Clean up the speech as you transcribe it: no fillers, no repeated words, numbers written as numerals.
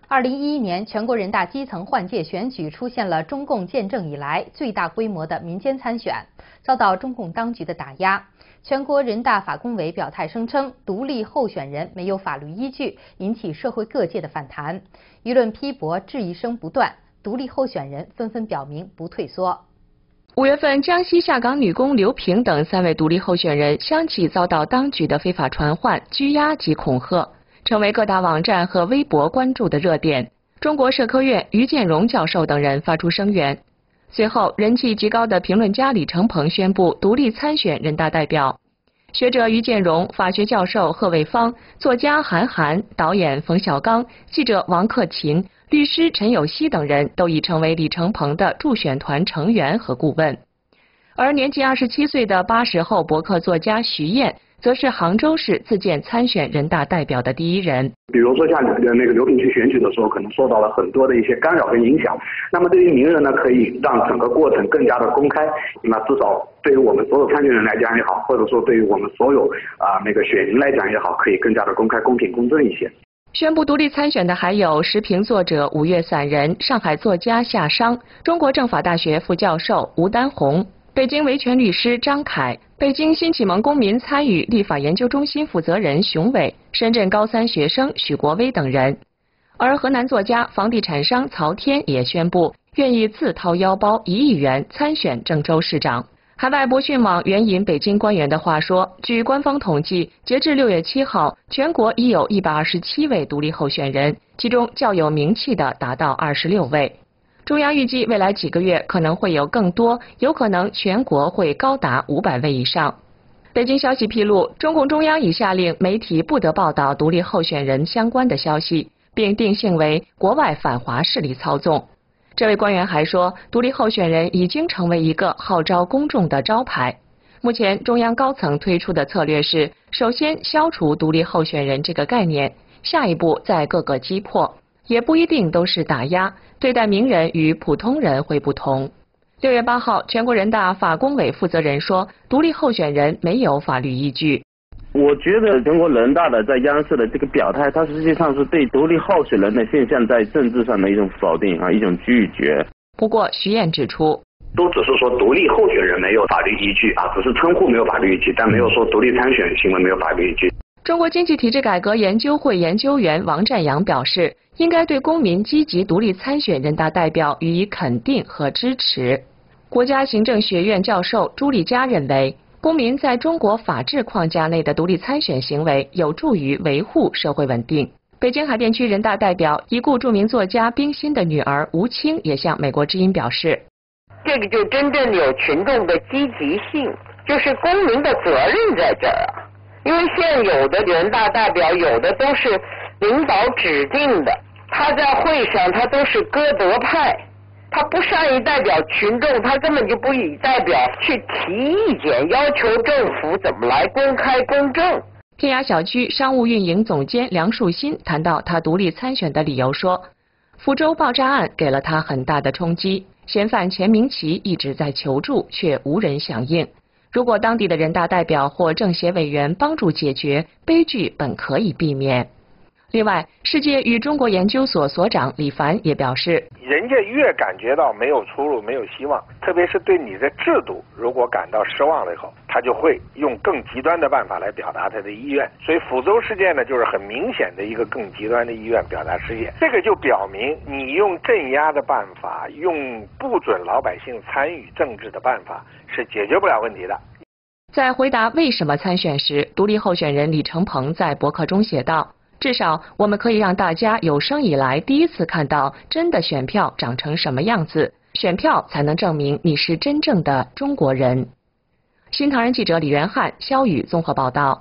2011年全国人大基层换届选举出现了中共建政以来最大规模的民间参选，遭到中共当局的打压。全国人大法工委表态声称，独立候选人没有法律依据，引起社会各界的反弹，舆论批驳质疑声不断，独立候选人纷纷表明不退缩。 5月份，江西下岗女工刘平等3位独立候选人相继遭到当局的非法传唤、拘押及恐吓，成为各大网站和微博关注的热点。中国社科院于建荣教授等人发出声援。随后，人气极高的评论家李承鹏宣布独立参选人大代表。学者于建荣、法学教授贺卫方、作家韩寒、导演冯小刚、记者王克勤、律师陈有希等人都已成为李承鹏的助选团成员和顾问。而年仅27岁的80后博客作家徐燕，则是杭州市自荐参选人大代表的第一人。 比如说像那个刘平去选举的时候，可能受到了很多的一些干扰跟影响。那么对于名人呢，可以让整个过程更加的公开。那至少对于我们所有参选人来讲也好，或者说对于我们所有那个选民来讲也好，可以更加的公开、公平、公正一些。 宣布独立参选的还有时评作者5月散人、上海作家夏商、中国政法大学副教授吴丹红、北京维权律师张凯、北京新启蒙公民参与立法研究中心负责人熊伟、深圳高3学生许国威等人。而河南作家、房地产商曹天也宣布愿意自掏腰包1亿元参选郑州市长。海外博讯网援引北京官员的话说，据官方统计，截至6月7号，全国已有127位独立候选人，其中较有名气的达到26位。中央预计未来几个月可能会有更多，有可能全国会高达500位以上。北京消息披露，中共中央已下令媒体不得报道独立候选人相关的消息，并定性为国外反华势力操纵。这位官员还说，独立候选人已经成为一个号召公众的招牌。目前，中央高层推出的策略是，首先消除独立候选人这个概念，下一步再各个击破，也不一定都是打压，对待名人与普通人会不同。6月8号，全国人大法工委负责人说，独立候选人没有法律依据。 我觉得全国人大的在央视的这个表态，它实际上是对独立候选人的现象在政治上的一种否定一种拒绝。 不过徐燕指出， 都只是说独立候选人没有法律依据只是称呼没有法律依据，但没有说独立参选行为没有法律依据。 中国经济体制改革研究会研究员王占阳表示，应该对公民积极独立参选人大代表予以肯定和支持。国家行政学院教授朱立佳认为，公民在中国法治框架内的独立参选行为有助于维护社会稳定。北京海淀区人大代表、已故著名作家冰心的女儿吴清也向美国之音表示， 这个就真正有群众的积极性，就是公民的责任在这儿因为现有的人大代表有的都是领导指定的，他在会上他都是歌德派，他不善于代表群众，他根本就不以代表去提意见，要求政府怎么来公开公正。 天涯小区商务运营总监梁树新谈到他独立参选的理由说，福州爆炸案给了他很大的冲击，嫌犯钱明奇一直在求助，却无人响应。如果当地的人大代表或政协委员帮助解决，悲剧本可以避免。另外，世界与中国研究所所长李凡也表示， 人家越感觉到没有出路、没有希望，特别是对你的制度如果感到失望了以后，他就会用更极端的办法来表达他的意愿。所以福州事件呢，就是很明显的一个更极端的意愿表达事件。这个就表明，你用镇压的办法，用不准老百姓参与政治的办法，是解决不了问题的。 在回答为什么参选时，独立候选人李承鹏在博客中写道，至少我们可以让大家有生以来第一次看到真的选票长成什么样子，选票才能证明你是真正的中国人。新唐人记者李元汉、肖宇综合报道。